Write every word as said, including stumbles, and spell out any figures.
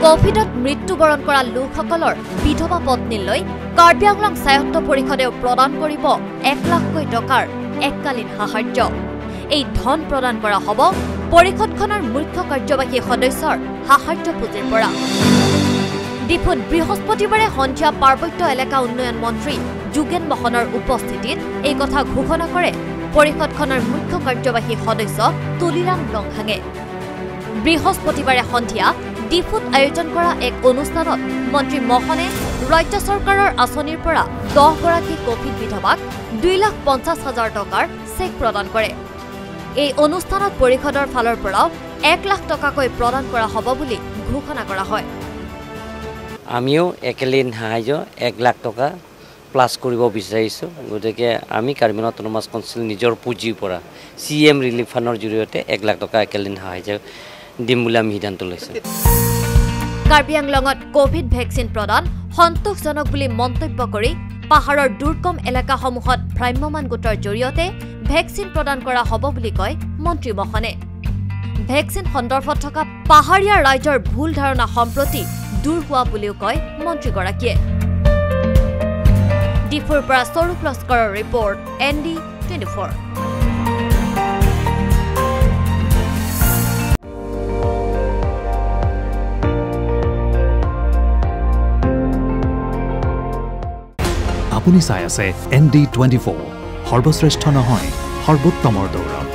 কোভিডত মৃত্যুবৰণ কৰা লোকসকলৰ বিধৱা পত্নীলৈ কাৰ্বি আংলং স্বায়ত্ত পৰিষদেও প্ৰদান কৰিব এক লাখকৈ টকাৰ এককালীন সাহায্য। এই ধন প্ৰদান কৰা হ'ব পৰিষদখনৰ মুখ্য কাৰ্যবাহী সদস্যৰ সাহায্য পুঁজিৰ পৰা। ডিফুত বৃহস্পতিবাৰে সন্ধিয়া পাৰ্বত্য এলেকা উন্নয়ন মন্ত্ৰী যোগেন মোহনৰ উপস্থিতিত এই কথা ঘোষণা কৰে পৰিষদখনৰ মুখ্য কাৰ্যবাহী সদস্য তুলিৰাম লংহাঙে। বৃহস্পতিবাৰে সন্ধিয়া ডিফুত আয়োজন কৰা এক অনুষ্ঠানত মন্ত্ৰী মোহনে ৰাজ্য চৰকাৰৰ আঁচনিৰ পৰা দহ গৰাকী কোভিড বিধৱাক দুই লাখ পঞ্চাছ হাজাৰ টকাৰ চেক প্ৰদান কৰে। এই অনুষ্ঠানত পৰিষদৰ ফালৰ পৰাও এক লাখ টকাকৈ প্ৰদান কৰা হ'ব বুলি ঘোষণা কৰা হয়। আমিও একেলিন সাহায্য এক লাখ টকা প্লাছ কৰিব বিচাৰিছোঁ। গতিকে আমি কাৰ্বি আংলং অটোনমাছ কাউন্সিল নিজৰ পুঁজিৰ পৰা চি এম ৰিলিফ ফাণ্ডৰ জৰিয়তে এক লাখ টকা একেলিন সাহায্য দিম বুলি আমি সিদ্ধান্ত লৈছোঁ। কাৰ্বি আংলঙত কোভিড ভেকচিন প্ৰদান সন্তোষজনক বুলি মন্তব্য কৰি পাহাৰৰ দুৰ্গম এলেকাসমূহত ভ্ৰাম্যমাণ গোটৰ জৰিয়তে ভেকচিন প্ৰদান কৰা হ'ব বুলি কয় মন্ত্ৰী মোহনে। ভেকচিন সন্দৰ্ভত থকা পাহাৰীয়া ৰাইজৰ ভুল ধাৰণা সম্প্ৰতি দূৰ হোৱা বুলিও কয় মন্ত্ৰীগৰাকীয়ে। ডিফুৰ পৰা স্বৰূপ লস্কৰৰ report N D twenty four. আপুনি চাই আছে এন ডি টুৱেণ্টি ফ'ৰ, সৰ্বশ্ৰেষ্ঠ নহয় সৰ্বোত্তমৰ দৌৰত।